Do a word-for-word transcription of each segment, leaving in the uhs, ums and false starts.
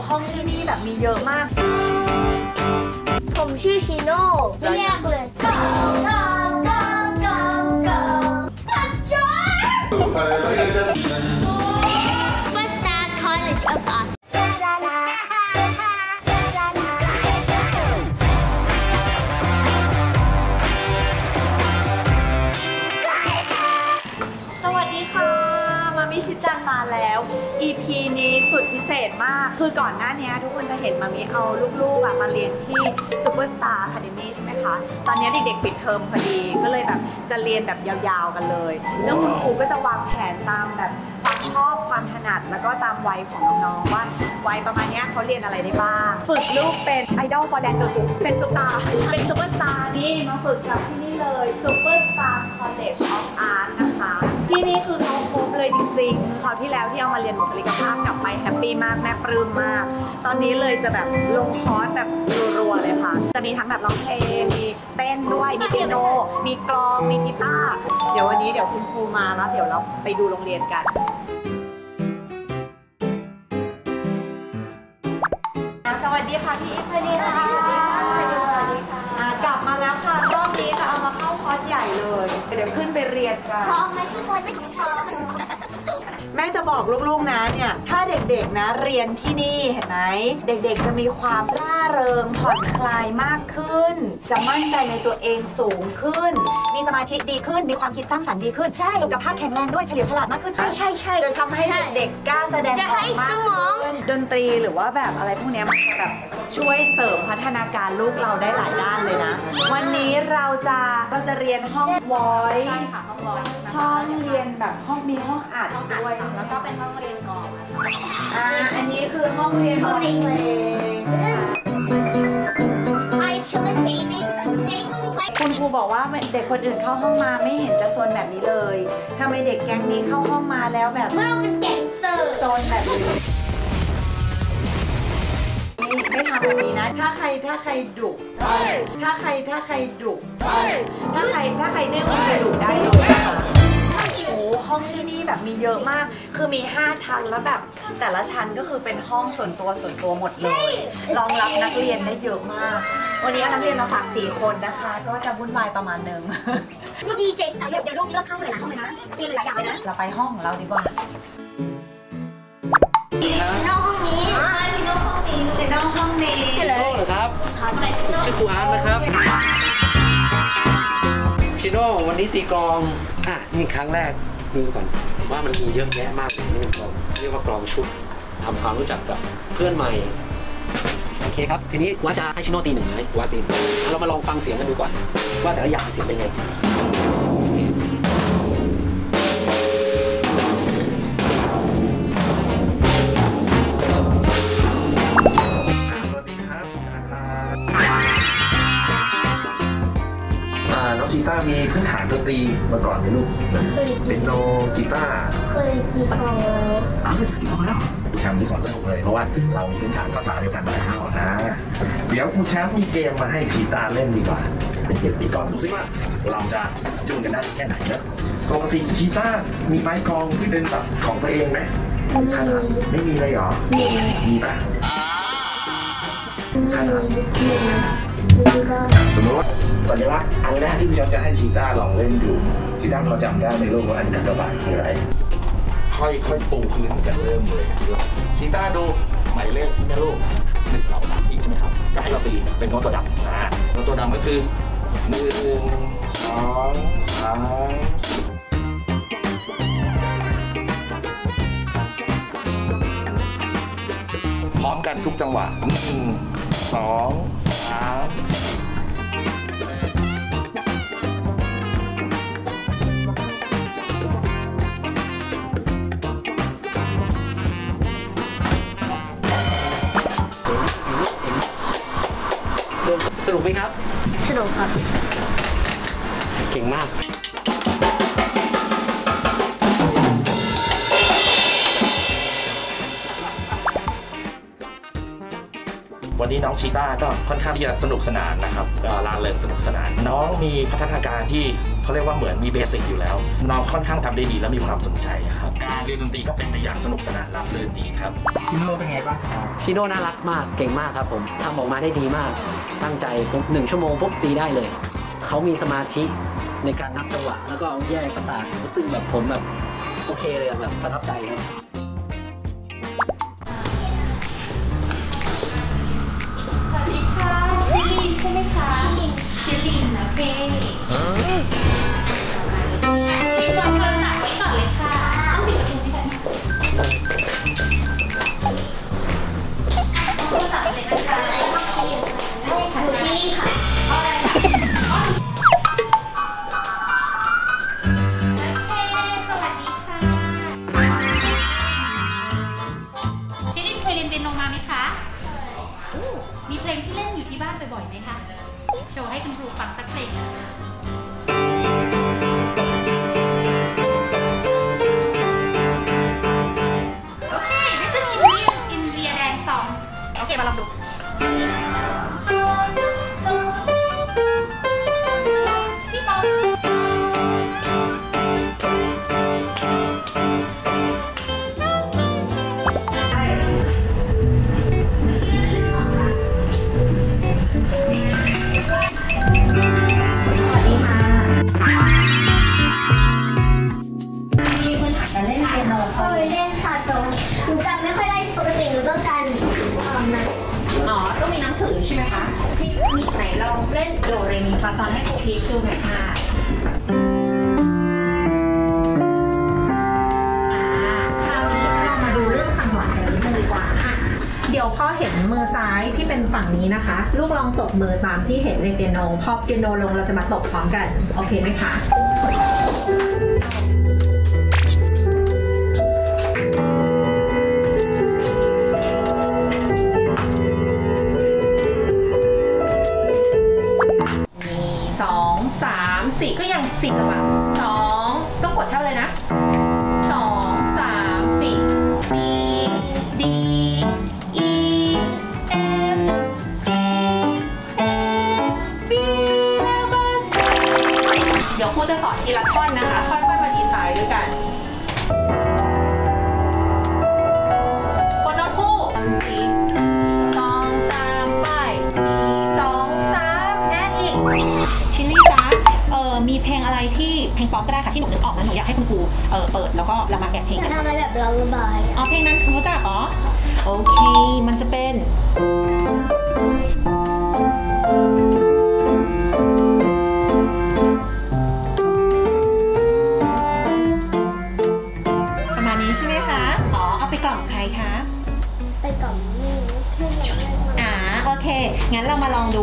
ห้องที่นี่แบบมีเยอะมากผมชื่อชิโน่เรียกเลยก็ก็ก็ก็ก็ปัจจุบัน First Star College of Art สวัสดีค่ะมามิชิจันมาแล้ว อี พี นี้สุดพิเศษมากคือก่อนหน้านี้ทุกคนจะเห็นมามิเอาลูกๆมาเรียนที่ Superstar Academy ใช่ไหมคะตอนนี้เด็กๆปิดเทอมพอดีก็เลยแบบจะเรียนแบบยาวๆกันเลยซึ่งคุณครูก็จะวางแผนตามแบบความชอบความถนัดแล้วก็ตามวัยของน้องๆว่าวัยประมาณนี้เขาเรียนอะไรได้บ้างฝึกลูกเป็นไอดอลฟอร์แดนเดอร์บุ๊กเป็นซุปตาร์เป็นซูเปอร์สตาร์นี่มาฝึกกับที่นี่เลย Superstar College of Art นะคะที่นี่คือเขาครบเลยจริงๆคราวที่แล้วที่เอามาเรียนบุคลิกภาพกลับไปแฮปปี้มากแม่ปลื้มมากตอนนี้เลยจะแบบลงคอร์สแบบรัวๆเลยค่ะจะมีทั้งแบบร้องเพลงมีเต้นด้วยมีเปียโนมีกลองมีกีตาร์เดี๋ยววันนี้เดี๋ยวคุณครูมาแล้วเดี๋ยวเราไปดูโรงเรียนกันสวัสดีค่ะพี่สวัสดีค่ะสวัสดีค่ะกลับมาแล้วค่ะรอบนี้จะเอามาเข้าคอร์สใหญ่เลยเดี๋ยวขึ้นไปเรียนกันพร้อมไหมทุกคนไม่พร้อมแม่จะบอกลูกๆนะเนี่ยถ้าเด็กๆนะเรียนที่นี่เห็นไหมเด็กๆจะมีความร่าเริงผ่อนคลายมากขึ้นจะมั่นใจในตัวเองสูงขึ้นมีสมาธิดีขึ้นมีความคิดสร้างสรรค์ดีขึ้นสุขภาพแข็งแรงด้วยเฉลียวฉลาดมากขึ้นใช่ใช่ใช่จะทำให้เด็กๆกล้าแสดงออกมากขึ้นดนตรีหรือว่าแบบอะไรพวกนี้มันจะแบบช่วยเสริมพัฒนาการลูกเราได้หลายด้านเลยนะวันนี้เราจะเราจะเรียนห้องวอยซ์ห้องเรียนแบบห้องมีห้องอัดด้วยแล้วก็เป็นห้องเรียนก่อนอ่าอันนี้คือห้องเรียนร้องเพลงคุณครูบอกว่าเด็กคนอื่นเข้าห้องมาไม่เห็นจะโซนแบบนี้เลยทำไมเด็กแก๊งนี้เข้าห้องมาแล้วแบบเราเป็นแก๊งสเตอร์โซนแบบนี้ไม่ทำแบบนี้นะถ้าใครถ้าใครดุถ้าใครถ้าใครดุถ้าใครถ้าใครดื้อมันจะดุได้เลยนะคะโอ้ห้องที่นี่แบบมีเยอะมากคือมีห้าชั้นแล้วแบบแต่ละชั้นก็คือเป็นห้องส่วนตัวส่วนตัวหมดเลยรองรับนักเรียนได้เยอะมากวันนี้นักเรียนเราฝากสี่คนนะคะก็จะวุ่นวายประมาณนึงนี่ดีเจสเดี๋ยวเดี๋ยวลูกเลือกเข้าเลยนะเข้าเลยนะมีหลายอย่างเลยนะเราไปห้องของเราดีกว่าชิโน่ห้องนี้ชิโน่ห้องนี้ชิโน่ห้องนี้ชิโน่เหรอครับชื่อครูอาร์ตนะครับชิโน่วันนี้ตีกลองอ่ะนี่ครั้งแรกดูก่อนว่ามันมีเยอะแยะมากเลยนี่เป็นกลองเรียกว่ากลองชุดทำความรู้จักกับเพื่อนใหม่โอเคครับทีนี้ว่าจะให้ชิโน่ตีหนึ่งไหมว่าตีเรามาลองฟังเสียงกันดูก่อนว่าแต่ละอย่างเสียงเป็นไงน้องชีต้ามีพื้นฐานดนตรีมาก่อนไหมลูกเป็นโนกีตาร์เคยตีกลองแล้วอ้าวเคยตีกลองแล้วครูแชมป์นี่สอนสนุกเลยเพราะว่าเรามีพื้นฐานภาษาเดียวกันแล้วนะเดี๋ยวครูแชมป์มีเกมมาให้ชีต้าเล่นดีกว่าเป็นเกมตีกลองดูซิว่าเราจะจูนกันได้แค่ไหนนะปกติชีต้ามีไม้กลองที่เป็นแบบของตัวเองไหมขนาดไม่มีเลยหรอมีมีป่ะขนาดสมมติว่าสัญลักษณ์อันแรกที่พี่แชมป์จะให้ชีต้าลองเล่นดูชีต้าพอจำได้ในโลกว่าอันกากบาทคืออะไรค่อยๆปูพื้นกันเริ่มเลยชีต้าดูหมายเลขแม่ลูกหนึ่งสองสามสี่ใช่ไหมครับก็ให้เราตีเป็นโน้ตตัวดำอ่าโน้ตตัวดำก็คือหนึ่งสองสามพร้อมกันทุกจังหวะหนึ่งสองสามสนุกไหมครับสนุกครับเก่งมากวันนี้น้องชีต้าก็ค่อนข้างที่จะสนุกสนานนะครับก็ร่าเริงสนุกสนานน้องมีพัฒนาการที่เขาเรียกว่าเหมือนมีเบสิกอยู่แล้วน้องค่อนข้างทำได้ดีและมีความสนใจครับการเรียนดนตรีก็เป็นไปอย่างสนุกสนานราบรื่นดีครับชิโน่เป็นไงบ้างครับชิโน่น่ารักมากเก่งมากครับผมทำออกมาได้ดีมากตั้งใจปุ๊บหนึ่งชั่วโมงปุ๊บตีได้เลยเขามีสมาธิในการนับจังหวะแล้วก็แยกประสาทซึ่งแบบผมแบบโอเคเลยแบบประทับใจครับสวัสดีค่ะชิลินใช่ไหมคะชิลินชิลินโอเควางโทรศัพท์ไว้ก่อนเลยค่ะต้องปิดประตูให้กันโทรศัพท์เลยนะคะชิลินค่ะชิลินค่ะเอาอะไรคะโอเคสวัสดีค่ะชิลินเคยเรียนเปียโนมาไหมคะมีเพลงที่เล่นอยู่ที่บ้านบ่อยๆไหมคะโชว์ให้คุณครูฟังสักเพลงนะคะโอเค this is Indian India dance song โอเคมาลองดูพี่ป๊อปเคยเล่นค่ะตรงหนูจำไม่ค่อยได้ปกติหนูต้องการนะอ๋อต้องมีหนังสือใช่ไหมคะที่มีไหนลองเล่นโดเรมีฟาซอนให้ครูพีชดูหน่อยค่ะอ่าคราวนี้เรามาดูเรื่องจังหวะกันนิดนึงดีกว่าอ่ะเดี๋ยวพ่อเห็นมือซ้ายที่เป็นฝั่งนี้นะคะลูกลองตบมือตามที่เห็นในเปียโนพอเปียโนลงเราจะมาตบพร้อมกันโอเคไหมคะสองสามสี่ก็ยังสี่จังหวะสองต้องกดเช่าเลยนะสองสามสี่ C D E F G A B แล้วก็ C เดี๋ยวครูจะสอนทีละท่อนนะคะค่อยๆมาดีไซน์ด้วยกันกดโน้ตคู่สี่สองสามไปสี่สองสามแอดอีกชิลลี่จ๊ะเออมีเพลงอะไรที่เพลงป๊อปก็ได้ค่ะที่หนูนึกออกนะหนูอยากให้คุณครูเออเปิดแล้วก็เรามาแกะเพลงกันทำอะไรแบบเราระบายอ๋อเพลงนั้นคุณรู้จักอ๋อโอเคมันจะเป็นประมาณนี้ใช่ไหมคะอ๋อเอาไปกล่อมใครคะไปกล่อมนี่อ่าโอเคงั้นเรามาลองดู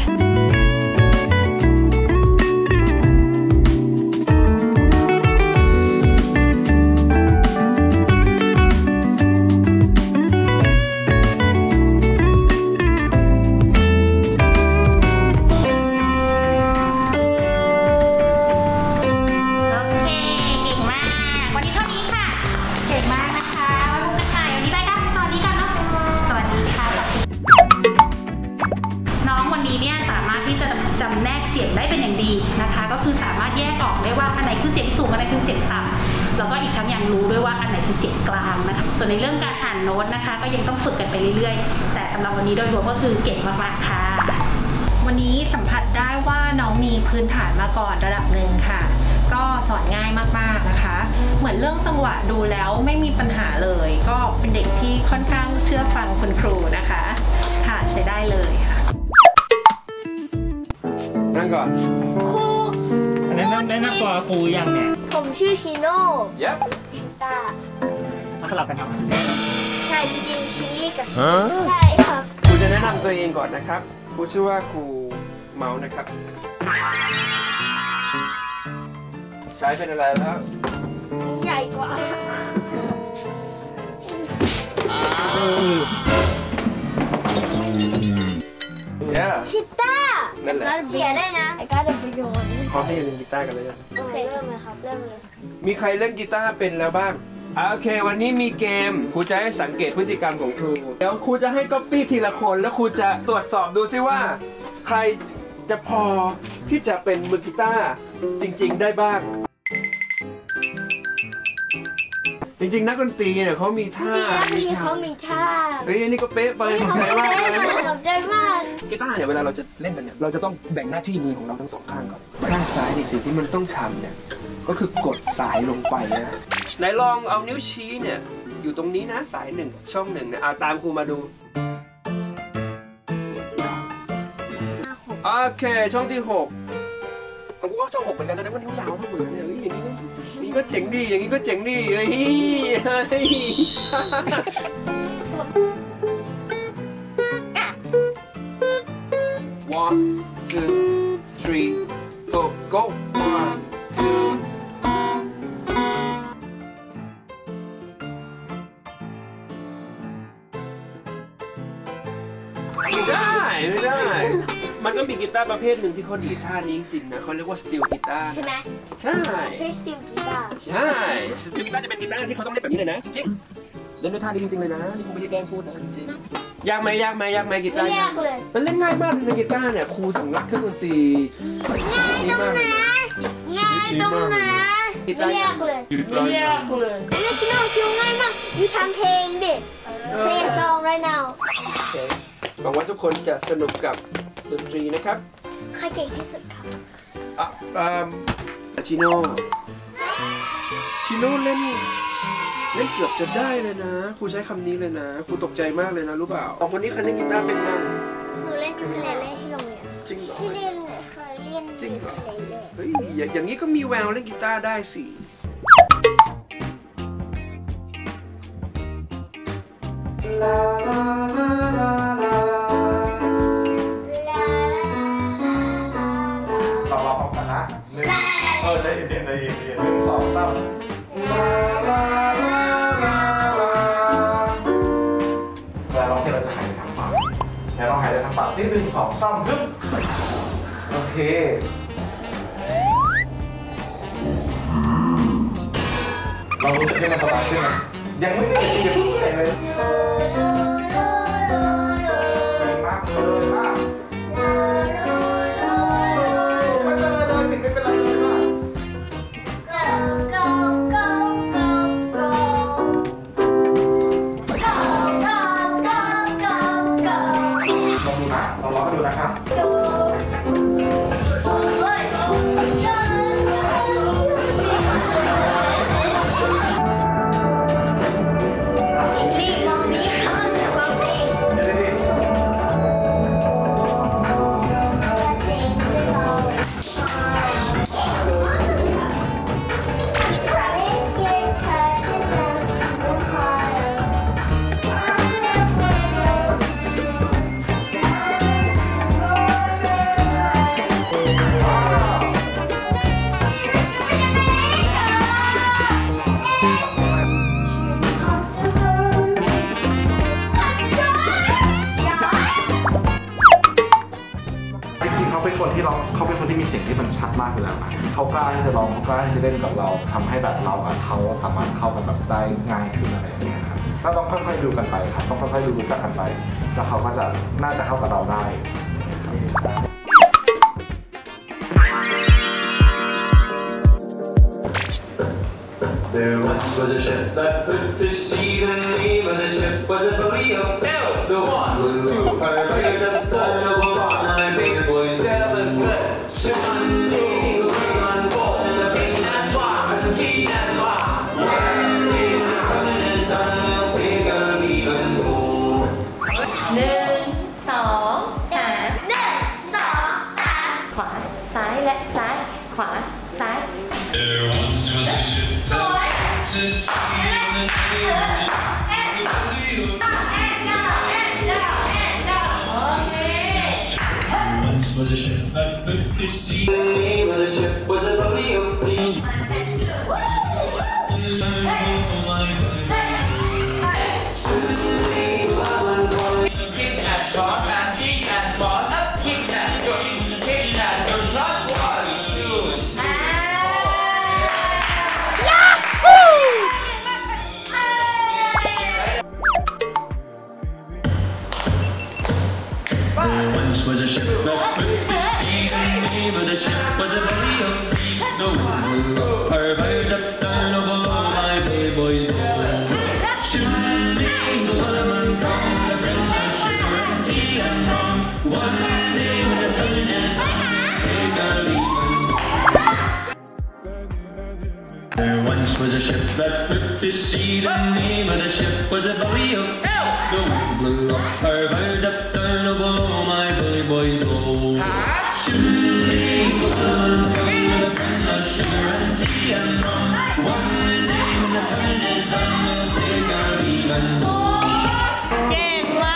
ก็คือสามารถแยกออกได้ว่าอันไหนคือเสียงสูงอันไหนคือเสียงต่ำแล้วก็อีกทั้งยังรู้ด้วยว่าอันไหนคือเสียงกลางนะคะส่วนในเรื่องการอ่านโน้ตนะคะก็ยังต้องฝึกกันไปเรื่อยๆแต่สำหรับวันนี้โดยรวมก็คือเก่งมากๆค่ะวันนี้สัมผัสได้ว่าน้องมีพื้นฐานมาก่อนระดับหนึ่งค่ะก็สอนง่ายมากๆนะคะเหมือนเรื่องจังหวะดูแล้วไม่มีปัญหาเลยก็เป็นเด็กที่ค่อนข้างเชื่อฟังคุณครูนะคะค่ะใช้ได้เลยค่ะนั่งก่อนครูแนะนำแนะนำตัวครูยังเนี่ยผมชื่อชิโน่ Yep ชิตามาสลับกันครับใช่จริงๆชิลี่กับใช่ครับครูจะแนะนำตัวเองก่อนนะครับครูชื่อว่าครูเมาส์นะครับใช้เป็นอะไรแล้วใหญ่กว่าชิต้านั่นแหละเสียได้นะไอ้ก้าเดินไปโยนพร้อมที่จะเล่นกีตาร์กันเลยนะโอเคเริ่มเลยครับเริ่มเลยมีใครเล่นกีตาร์เป็นแล้วบ้างโอเควันนี้มีเกมครูจะให้สังเกตพฤติกรรมของครูเดี๋ยวครูจะให้ก๊อปปี้ทีละคนแล้วครูจะตรวจสอบดูซิว่าใครจะพอที่จะเป็นมือกีตาร์จริงๆได้บ้างจริงๆนักดนตรีเนี่ยเขามีท่าจริงๆแล้วเขามีท่าเฮ้ยอันนี้ก็เป๊ะไปขอบใจมากเลยขอบใจมากกีตาร์เนี่ยเวลาเราจะเล่นมันเนี่ยเราจะต้องแบ่งหน้าที่มือของเราทั้งสองข้างก่อนข้างซ้ายนี่สิ่งที่มันต้องทำเนี่ยก็คือกดสายลงไปนะไหนลองเอานิ้วชี้เนี่ยอยู่ตรงนี้นะสายหนึ่งช่องหนึ่งเนี่ยเอาตามครูมาดูโอเคช่องที่หกผมก็ช่องหกเหมือนกันแต่ว่านิ้วยาวเท่าเหมือนเนี่ยอย่างนี้นี่ก็เจ๋งดีอย่างนี้ก็เจ๋งดีเฮ้ยเฮ้ย one two three four go one two ไม่ได้ไม่ได้มันก็มีกีตาร์ประเภทหนึ่งที่เขาดีดท่านี้จริงๆนะเขาเรียกว่าสตีลกีตาร์ใช่ไหมใช่ใช้สตีลกีตาร์ใช่สตีลกีตาร์จะเป็นกีตาร์ที่เขาต้องเล่นแบบนี้เลยนะจริงๆเล่นด้วยท่านี้จริงๆเลยนะนี่คงไม่ได้แกล้งพูดนะจริงๆยากไหมยากไหมยากไหมกีตาร์ไม่ยากเลยมันเล่นง่ายมากในกีตาร์เนี่ยครูถึงรักเครื่องดนตรีดีมากเลยนะง่ายตรงไหนไม่ยากเลยไม่ยากเลยไม่ใช่น้องคิวง่ายมากยูทำเพลงดิเพลง song right now หวังว่าทุกคนจะสนุกกับดนตรีนะครับใครเก่งที่สุดครับอ่ะอ่าชิโน่ชิโน่เล่นเล่นเกือบจะได้เลยนะครูใช้คำนี้เลยนะครูตกใจมากเลยนะรู้เปล่าของคนนี้ใครเล่นกีตาร์เป็นบ้างหนูเล่นยูคูเลเล่ที่โรงเรียนจริงเหรอที่เล่นเคยเล่นจริงเหรอยูคูเลเล่เฮ้ยอย่าอย่างนี้ก็มีแววเล่นกีตาร์ได้สิลาลาลาลาลาเราเราพร้อมกันนะหนึ่งเออใจเย็นใจเย็นใจเย็นหนึ่งสองสามลาลาลาลาลาเวลาร้องเพลงเราจะหายใจทางปากแล้วเราหายใจทางปากซิหนึ่งสองสามฮึบโอเคเรารู้สึกที่มันสบายขึ้นไหมยังไม่ได้สิอย่าเพิ่งเหนื่อยเลยดีมากเลยมากไม่เป็นไรเลยผิดไม่เป็นไรเลยมาก go go go go go go go go ลองดูนะเราลองให้ดูนะครับรีบมองนี้ค่ะฟังเพลงเดี๋ยวดิ จริงๆเขาเป็นคนที่ร้องเขาเป็นคนที่มีเสียงที่มันชัดมากอยู่แล้วนะเขากล้าที่จะร้องเขากล้าที่จะเล่นกับเราทำให้แบบเรากับเขาสามารถเข้ากันแบบได้ง่ายขึ้นอะไรอย่างเงี้ยครับเราต้องค่อยๆดูกันไปครับต้องค่อยๆดูรู้จักกันไปแล้วเขาก็จะน่าจะเข้ากับเราได้ครับ There once was a ship that put to sea. The name of the ship was a belly of tail. The one with two parade of terrible on my face boys seven foot. Shimon me, the rain fall, the king and bar, and tea and bar. When the coming is done, we'll take a leave and go. หนึ่งสองสามหนึ่งสองสามขวาซ้ายและซ้ายขวาซ้าย There once was a ship that put to sea. The name of the ship was a belly of There once was a ship that put to sea. The name of the ship was a belly of tea. Kick and shot and kick and ball up, kick and good, kick and good, not one, two, Once was a ship that put to sea. The name of the ship was a belly of tea. The wind blew up her bow, up down below my playboys. that put to sea. The name of the ship was the Bully of Hell. The wind blew up her bow, up down below my bully boys blow. Shooting guns, with a pen of sugar and tea and rum. One day when the turn is done, we'll take our leave and go. เก่งมาก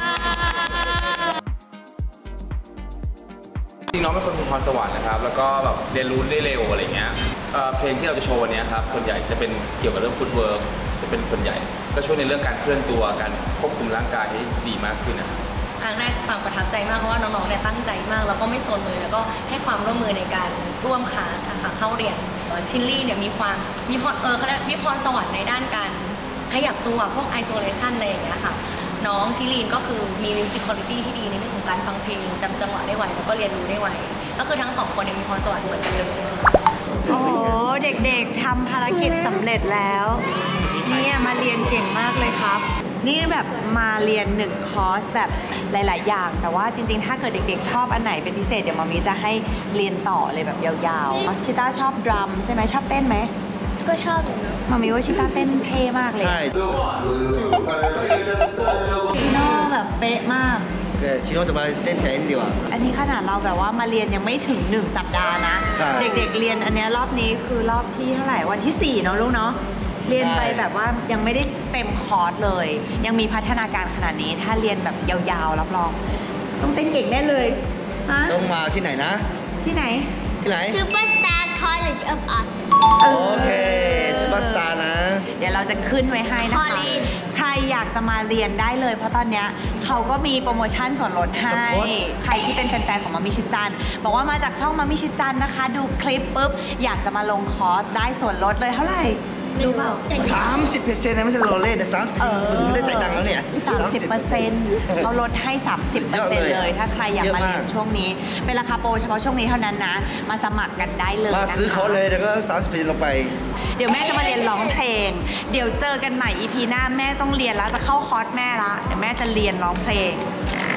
จริงน้องเป็นคนมีพรสวรรค์นะครับแล้วก็แบบเรียนรู้ได้เร็วอะไรเงี้ยเอ่อเพลงที่เราจะโชว์วันนี้ครับส่วนใหญ่จะเป็นเกี่ยวกับเรื่องฟุตเวิร์กจะเป็นส่วนใหญ่ก็ช่วยในเรื่องการเคลื่อนตัวการควบคุมร่างกายให้ดีมากขึ้นนะครับครั้งแรกฟังประทับใจมากเพราะว่าน้องๆเนี่ยตั้งใจมากแล้วก็ไม่โซนเลยแล้วก็ให้ความร่วมมือในการร่วมคลาสค่ะเข้าเรียนชิลลี่เนี่ยมีความมีพรเออเขาเรียกมีพรสวรรค์ในด้านการขยับตัวพวกไอโซเลชันอะไรอย่างเงี้ยค่ะน้องชิลีนก็คือมีมิวสิคอลิตี้ที่ดีในเรื่องของการฟังเพลงจำจังหวะได้ไวแล้วก็เรียนรู้ได้ไวก็คือทั้งสองคนเนี่ยมีพรสวรรค์เหมือนกันเลยโอ้โหเด็กๆทำภารกิจสำเร็จแล้วเนี่ยมาเรียนเก่งมากเลยครับ นี่แบบมาเรียนหนึ่งคอร์สแบบหลายๆอย่างแต่ว่าจริงๆถ้าเกิดเด็กๆชอบอันไหนเป็นพิเศษเดี๋ยวมามีจะให้เรียนต่อเลยแบบยาวๆชิต้าชอบดรัมใช่ไหมชอบเต้นไหมก็ชอบอยู่นะมามีว่าชิต้าเต้นเท่มากเลยใช่ชิโน่แบบเป๊ะมากเดี๋ยวชิโน่จะมาเต้นแทนดีกว่าอันนี้ขนาดเราแบบว่ามาเรียนยังไม่ถึงหนึ่งสัปดาห์นะใช่เด็กๆเรียนอันเนี้ยรอบนี้คือรอบที่เท่าไหร่วันที่สี่เนาะลูกเนาะเรียนไปแบบว่ายังไม่ได้เต็มคอร์สเลย ยังมีพัฒนาการขนาดนี้ถ้าเรียนแบบยาวๆรับรองต้องเต้นเก่งแน่เลยฮะต้องมาที่ไหนนะที่ไหนที่ไหน Superstar College of Arts เอโออเคซูเปอร์สตาร์นะเดี๋ยวเราจะขึ้นไว้ให้นะคะ College ใครอยากจะมาเรียนได้เลย เพราะตอนเนี้ยเขาก็มีโปรโมชั่นส่วนลดให้ส่วนลดใครที่เป็นแฟนๆของมามิชิจันบอกว่ามาจากช่องมามิชิจันนะคะ ดูคลิปปุ๊บอยากจะมาลงคอร์สได้ส่วนลดเลยเท่าไหร่รู้เปล่าสามสิบเปอร์เซ็นต์นะไม่ใช่โรเล่นะสามสิบเออไม่ได้จ่ายตังค์แล้วเนี่ยสามสิบเปอร์เซ็นต์เขาลดให้ สามสิบเปอร์เซ็นต์ เลย ถ้าใครอยากมาเรียนช่วงนี้ เป็นราคาโปรเฉพาะช่วงนี้เท่านั้นนะ มาสมัครกันได้เลยมานะคะซื้อเขาเลยแล้วก็สามสิบเปอร์เซ็นต์ลงไปเดี๋ยวแม่จะมาเรียนร้องเพลง เดี๋ยวเจอกันใหม่ อี พี หน้าแม่ต้องเรียนแล้วจะเข้าคอร์สแม่ละเดี๋ยวแม่จะเรียนร้องเพลง